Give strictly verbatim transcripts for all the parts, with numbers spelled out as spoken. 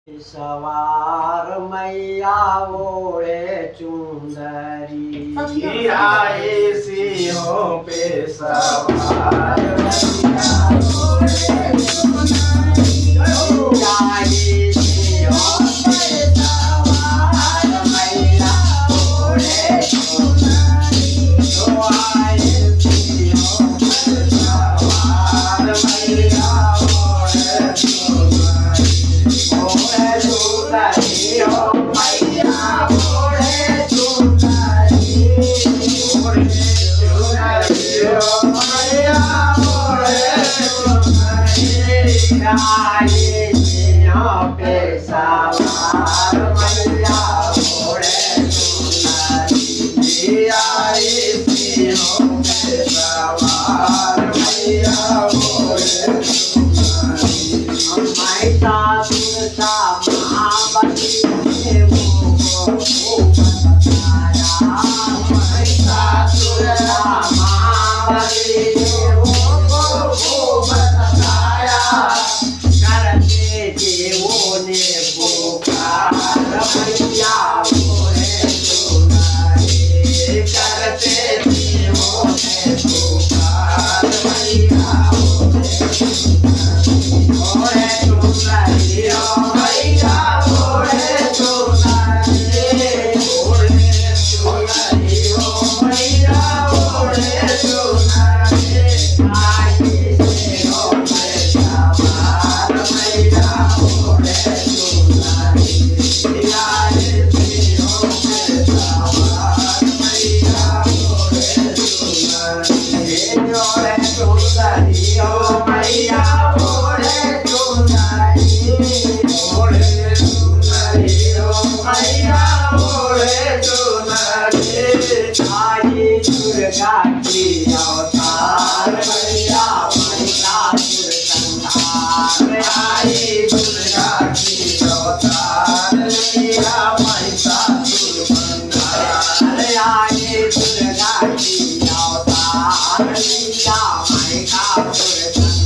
सवार मैया ओढ़े चुंदरी आए सिंहों पे सवार मैया ओढ़े चुंदरी आए सिंहों पे सवार मैया ओढ़े चुंदरी तो आए सिंहों पे सवार मैया ओढ़े चुंदरी ओढ़े चुंदरी ओ मैया ओढ़े चुंदरी ओढ़े चुंदरी ओ मैया ओढ़े चुंदरी आए सिंहों पे सवार मैया ओढ़े चुंदरी आए सिंहों पे सवार मैया ओढ़े चुंदरी महिषासुर सा महाबली ने मुझको खूब सताया महिषासुर सा महाबली ने मुझको खूब सताया करते देवों ने पुकार मैया ओढ़े चुंदरी करते देवों ने पुकार मैया ओढ़े ओढ़े चुंदरी ओ मैया ओढ़े चुंदरी ओढ़े चुंदरी ओ मैया ओढ़े चुंदरी आए सिंहों पे सवार मैया ओढ़े चुंदरी आए सिंहों पे सवार मैया ओढ़े चुंदरी ओढ़े चुंदरी ओ मैया ओढ़े चुंदरी ओढ़े चुंदरी ओ मैया ओढ़े चुंदरी आई दुर्गा की अवतार मैया महिषासुर संहार आई दुर्गा की अवतार मैया महिषासुर संहार आई दुर्गा की अवतार मैया महिषासुर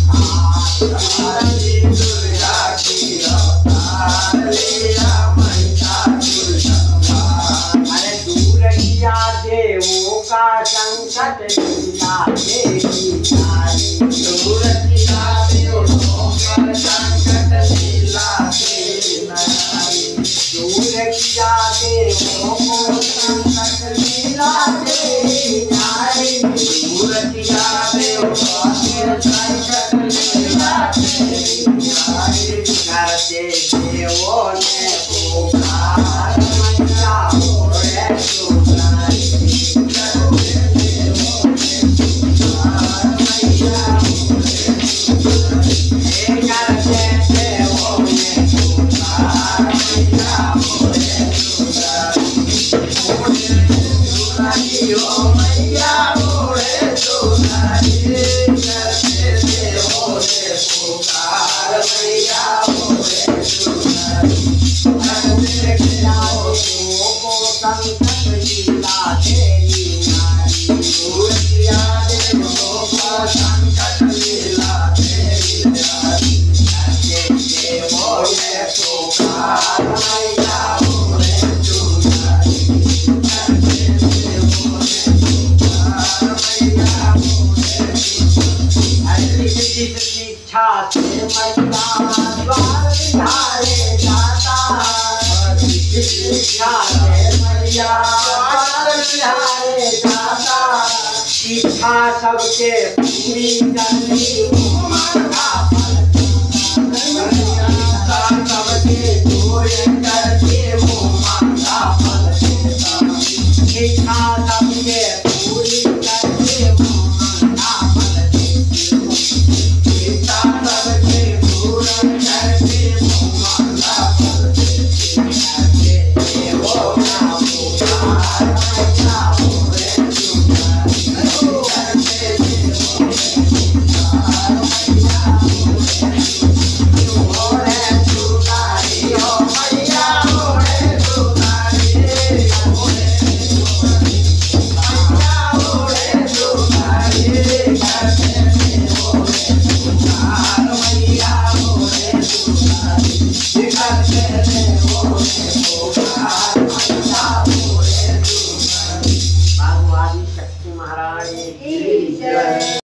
संहार आई दुर्गा की अवतार मैया महिषासुर संहार अरे दूर किया देवों का संकट लीला देवी नारी दूर किया देवों का संकट लीला तेरी नारी दूर किया देवों को संकट लीला देवी नारी दूर किया देवों का संकट लीला तेरी नारी करते देवों ने पुकार मैया ओढ़े चुंदरी करते देवों ने पुकार मैया ओढ़े चुंदरी करते देवों ने पुकार मैया ओढ़े चुंदरी ओढ़े चुंदरी ओ मैया ओढ़े चुंदरी करते देवों ने पुकार मैया ओढ़े चुंदरी करते देवों को संकट लीला देवी नारी दूर किया देवों का संकट लीला तेरी नारी करते देवों ने पुकार मैया ओढ़े चुंदरी करते देवों ने पुकार मैया ओढ़े चुंदरी अधिक जित शिक्षा से मैया द्वार बिहारे जाता अधिक शिक्षा से मैया द्वार बिहारे जाता शिक्षा सबके पूरी करनी मांगा फल सबके पूरे करके वो मांगा फल देता शिक्षा सबके पूरी करके मांगा फल गीता सबके पूरा करके वो मांगा फल देवो का पुकार मैया ओढ़े चुंदरी करते देवों ने पुकार मैया ओढ़े भगवान शक्ति महाराज की जय।